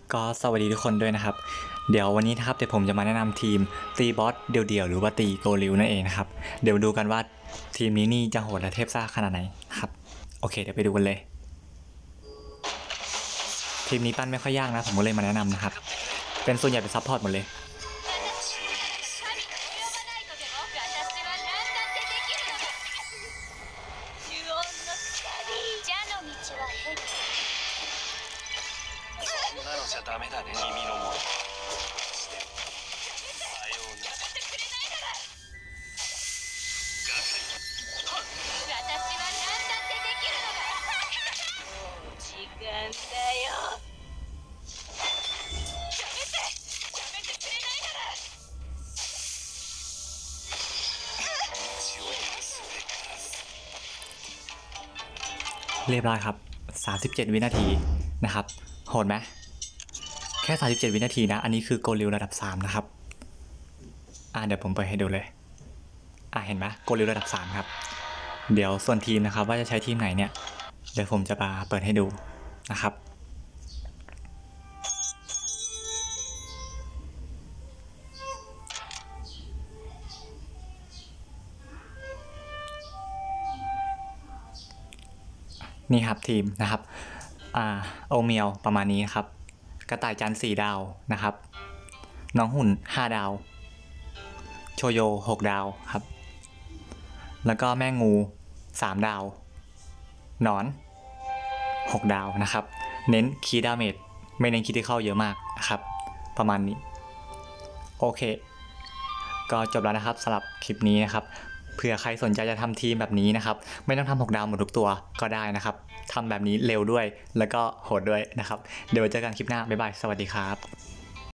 ก็สวัสดีทุกคนด้วยนะครับเดี๋ยววันนี้นะครับเดี๋ยวผมจะมาแนะนำทีมตีบอสเดี่ยวๆหรือว่าตีโกลิวนั่นเองนะครับเดี๋ยวดูกันว่าทีมนี้นี่จะโหดและเทพซ่าขนาดไหนครับโอเคเดี๋ยวไปดูกันเลยทีมนี้ปั้นไม่ค่อยยากนะผมก็เลยมาแนะนำนะครับเป็นส่วนใหญ่เป็นซัพพอร์ตหมดเลยเรียบร้อยครับ37วินาทีนะครับโหดไหมแค่37วินาทีนะอันนี้คือโกลิวระดับ3นะครับเดี๋ยวผมเปิดให้ดูเลยเห็นไหมโกลิวระดับ3ครับเดี๋ยวส่วนทีมนะครับว่าจะใช้ทีมไหนเนี่ยเดี๋ยวผมจะมาเปิดให้ดูนะครับนี่ครับทีมนะครับโอเมียวประมาณนี้ครับกระต่ายจันทร์4 ดาวนะครับน้องหุ่น5 ดาวโชโย6 ดาวครับแล้วก็แม่งู3 ดาวหนอน6 ดาวนะครับเน้นคีดาเมจไม่เน้นคิดที่เข้าเยอะมากนะครับประมาณนี้โอเคก็จบแล้วนะครับสำหรับคลิปนี้นะครับเผื่อใครสนใจจะทำทีมแบบนี้นะครับไม่ต้องทำ6 ดาวหมดทุกตัวก็ได้นะครับทำแบบนี้เร็วด้วยแล้วก็โหดด้วยนะครับเดี๋ยวเจอกันคลิปหน้าบ๊ายบายสวัสดีครับ